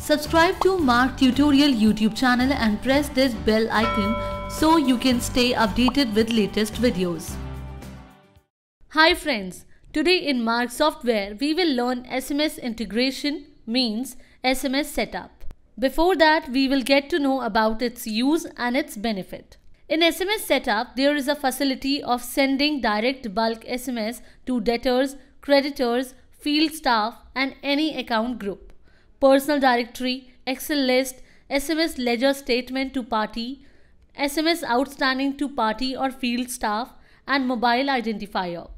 Subscribe to Marg Tutorial YouTube channel and press this bell icon so you can stay updated with latest videos. Hi friends, today in Marg Software we will learn SMS integration, means SMS setup. Before that, we will get to know about its use and its benefit. In SMS setup, there is a facility of sending direct bulk SMS to debtors, creditors, field staff and any account group. Personal directory, Excel list, SMS Ledger Statement to party, SMS Outstanding to party or field staff and Mobile Identifier.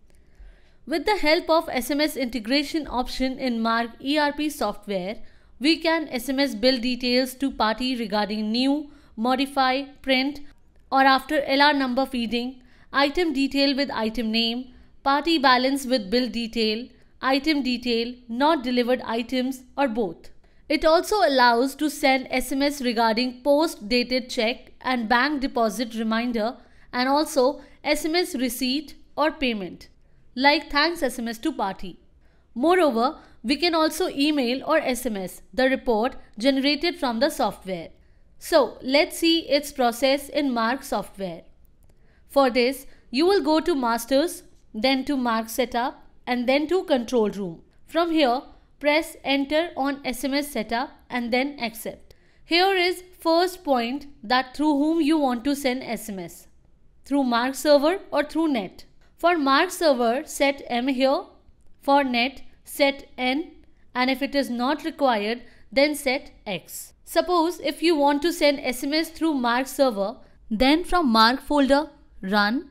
With the help of SMS integration option in Marg ERP Software, we can SMS bill details to party regarding new, modify, print or after L.R number feeding, item detail with item name, party balance with bill detail, item detail, not delivered items or both. It also allows to send SMS regarding post-dated check and bank deposit reminder and also SMS receipt or payment, like thanks SMS to party. Moreover, we can also email or SMS the report generated from the software. So, let's see its process in Marg Software. For this, you will go to Masters, then to Marg Setup and then to Control Room. From here, press Enter on SMS Setup and then Accept. Here is first point, that through whom you want to send SMS. Through Marg Server or through Net. For Marg Server, set M here. For Net, set N, and if it is not required, then set X. Suppose if you want to send SMS through Marg Server, then from Marg folder, run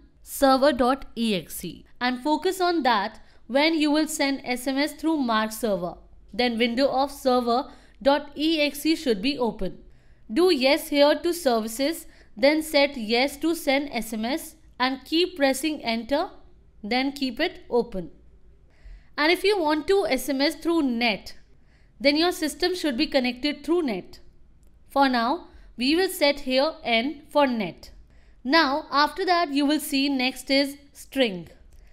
server.exe and focus on that when you will send SMS through Marg Server. Then window of server.exe should be open. Do yes here to services, then set yes to send SMS and keep pressing enter, then keep it open. And if you want to SMS through Net, then your system should be connected through Net. For now, we will set here N for Net. Now, after that, you will see next is string.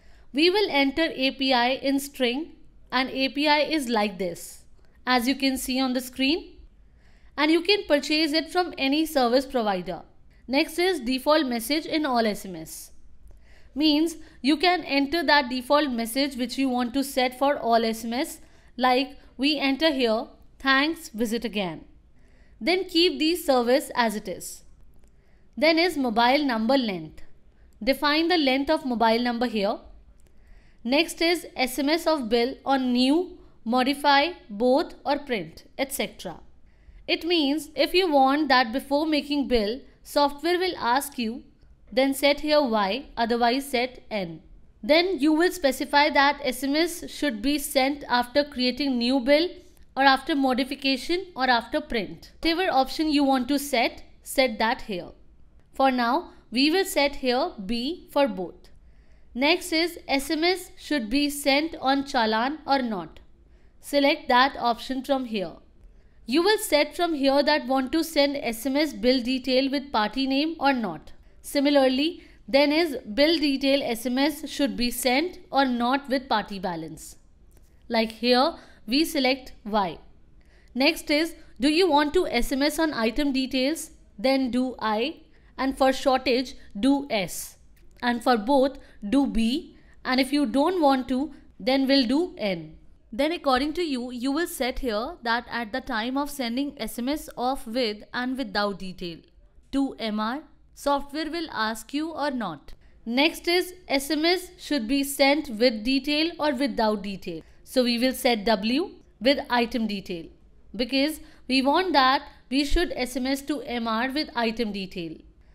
We will enter API in string and API is like this, as you can see on the screen. And you can purchase it from any service provider. Next is default message in all SMS. Means you can enter that default message which you want to set for all SMS, like we enter here, thanks, visit again. Then keep the service as it is. Then is mobile number length. Define the length of mobile number here. Next is SMS of bill on new, modify, both or print, etc. It means if you want that before making bill, software will ask you, then set here Y, otherwise set N. Then you will specify that SMS should be sent after creating new bill or after modification or after print. Whatever option you want to set that here. For now, we will set here B for both. Next is SMS should be sent on Challan or not. Select that option from here. You will set from here that want to send SMS bill detail with party name or not. Similarly, then is bill detail SMS should be sent or not with party balance. Like here, we select Y. Next is, do you want to SMS on item details? Then do I, and for shortage, do S. And for both, do B, and if you don't want to, then we'll do N. Then according to you, you will set here that at the time of sending SMS of with and without detail to MR, software will ask you or not. Next is SMS should be sent with detail or without detail. So we will set W with item detail because we want that we should SMS to MR with item detail.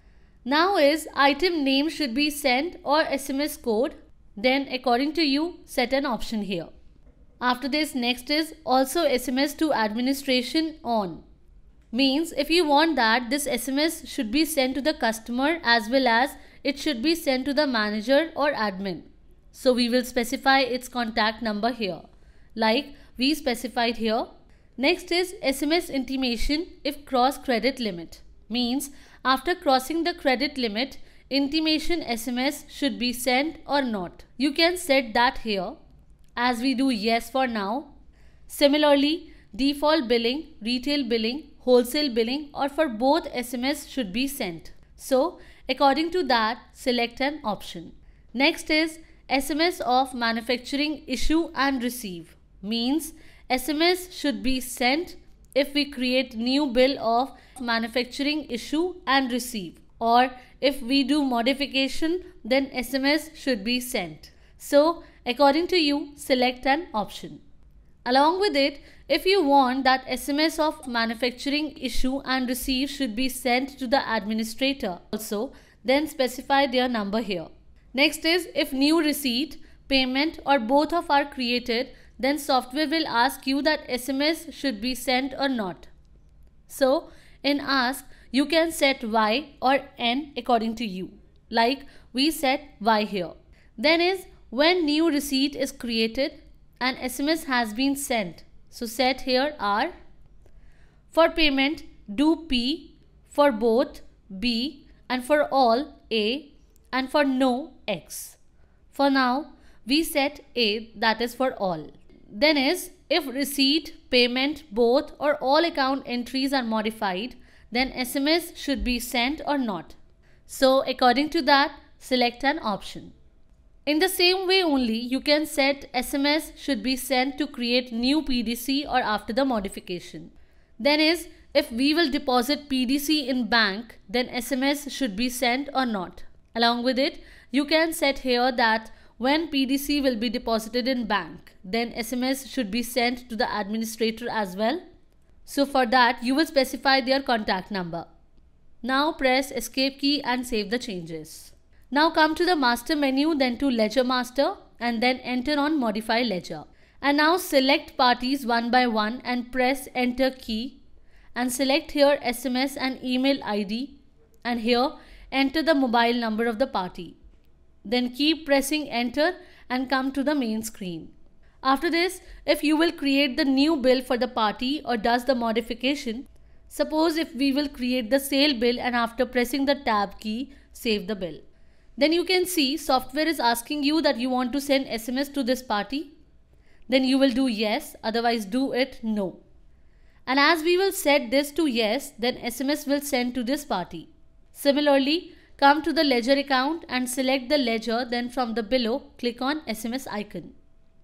Now is item name should be sent or SMS code. Then according to you, set an option here. After this, next is also SMS to administration on. Means if you want that this SMS should be sent to the customer as well as it should be sent to the manager or admin. So we will specify its contact number here, like we specified here. Next is SMS intimation if cross credit limit. Means after crossing the credit limit, intimation SMS should be sent or not. You can set that here as we do yes for now. Similarly, default billing, retail billing, wholesale billing, or for both SMS should be sent. So according to that, select an option. Next is SMS of manufacturing issue and receive. Means SMS should be sent if we create new bill of manufacturing issue and receive, or if we do modification, then SMS should be sent. So according to you, select an option. Along with it, if you want that SMS of manufacturing issue and receive should be sent to the administrator also, then specify their number here. Next is if new receipt, payment or both of are created, then software will ask you that SMS should be sent or not. So in ask, you can set Y or N according to you. Like we set Y here. Then is when new receipt is created and SMS has been sent. So set here R. For payment, do P. For both, B. And for all, A. And for no, X. For now, we set A, that is for all. Then is if receipt, payment, both or all account entries are modified, then SMS should be sent or not. So according to that, select an option. In the same way only, you can set SMS should be sent to create new PDC or after the modification. Then is if we will deposit PDC in bank, then SMS should be sent or not. Along with it, you can set here that when PDC will be deposited in bank, then SMS should be sent to the administrator as well. So for that, you will specify their contact number. Now press escape key and save the changes. Now come to the master menu, then to ledger master and then enter on modify ledger. And now select parties one by one and press enter key and select here SMS and email ID and here enter the mobile number of the party. Then keep pressing enter and come to the main screen. After this, if you will create the new bill for the party or does the modification, suppose if we will create the sale bill and after pressing the tab key, save the bill. Then you can see software is asking you that you want to send SMS to this party. Then you will do yes, otherwise do it no. And as we will set this to yes, then SMS will send to this party. Similarly, come to the ledger account and select the ledger, then from the below, click on SMS icon.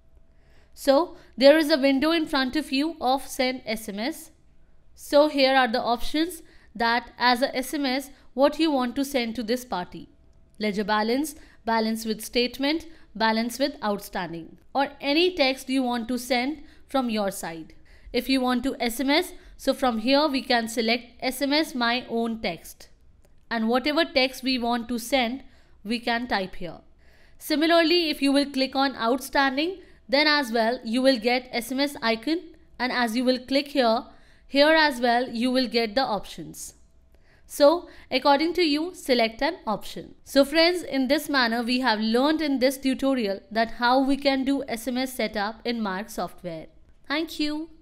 So there is a window in front of you of send SMS. So here are the options that as a SMS, what you want to send to this party. Ledger balance, balance with statement, balance with outstanding, or any text you want to send from your side. If you want to SMS, so from here we can select SMS my own text. And whatever text we want to send, we can type here. Similarly, if you will click on outstanding, then as well you will get SMS icon, and as you will click here as well you will get the options. So according to you, select an option. So friends, in this manner we have learned in this tutorial that how we can do SMS setup in Marg software. Thank you.